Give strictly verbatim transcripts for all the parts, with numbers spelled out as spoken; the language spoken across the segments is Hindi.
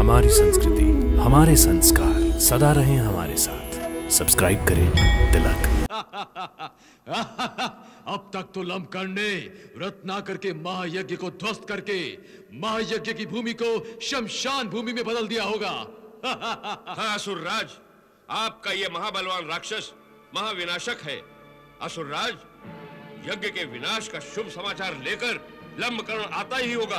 हमारी संस्कृति, हमारे संस्कार सदा रहें हमारे साथ। सब्सक्राइब करें तिलक। अब तक तो लंबकर्ण ने रत्नाकर के महायज्ञ को ध्वस्त करके महायज्ञ की भूमि को शमशान भूमि में बदल दिया होगा। हाँ असुरराज, आपका ये महाबलवान राक्षस महाविनाशक है। असुरराज, यज्ञ के विनाश का शुभ समाचार लेकर लंबकर्ण आता ही होगा।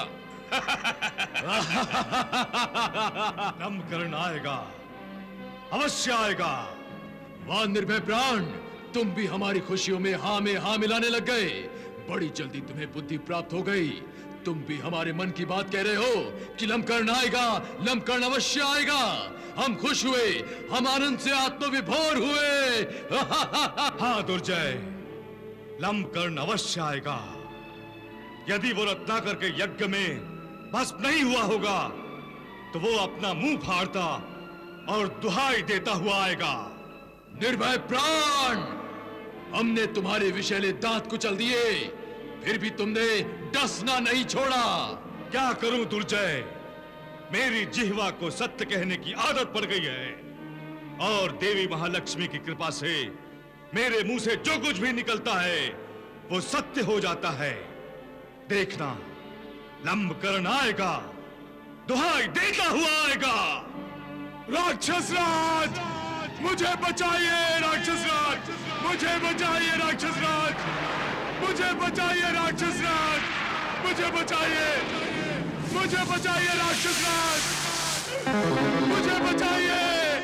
लंबकर्ण आएगा, अवश्य आएगा। वाह निर्भय प्राण, तुम भी हमारी खुशियों में हाँ में हाँ मिलाने लग गए। बड़ी जल्दी तुम्हें बुद्धि प्राप्त हो गई। तुम भी हमारे मन की बात कह रहे हो कि लंबकर्ण आएगा, लंबकर्ण अवश्य आएगा। हम खुश हुए, हम आनंद से आत्मविभोर हुए। हाँ दुर्जय, लंबकर्ण अवश्य आएगा। यदि वो रत्नाकर के यज्ञ में भस्म नहीं हुआ होगा तो वो अपना मुंह फाड़ता और दुहाई देता हुआ आएगा। निर्भय प्राण, हमने तुम्हारे विषैले दांत कुचल दिए, फिर भी तुमने डसना नहीं छोड़ा। क्या करूं दुर्जय, मेरी जिह्वा को सत्य कहने की आदत पड़ गई है और देवी महालक्ष्मी की कृपा से मेरे मुंह से जो कुछ भी निकलता है वो सत्य हो जाता है। देखना, लंबकर्ण आएगा, दुहाई देता हुआ आएगा। राक्षस राज, मुझे बचाइए राक्षस राज, मुझे बचाइए राक्षस राज, मुझे बचाइए राक्षस राज, मुझे बचाइए, मुझे बचाइए राक्षस राज, मुझे बचाइए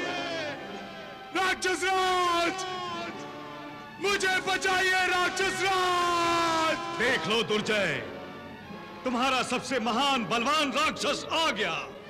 राक्षस राज, मुझे बचाइए राक्षस राज। देख लो दुर्जय, तुम्हारा सबसे महान बलवान राक्षस आ गया।